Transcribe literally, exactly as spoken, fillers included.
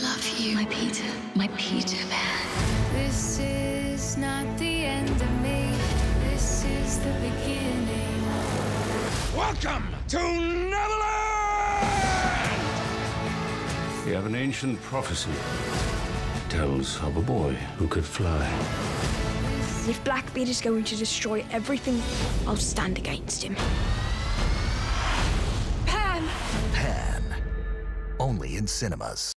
love you, my Peter, my Peter Pan. This is not the end of me. This is the beginning. Welcome to Neverland! We have an ancient prophecy. It tells of a boy who could fly. If Blackbeard is going to destroy everything, I'll stand against him. Pan! Pan. Only in cinemas.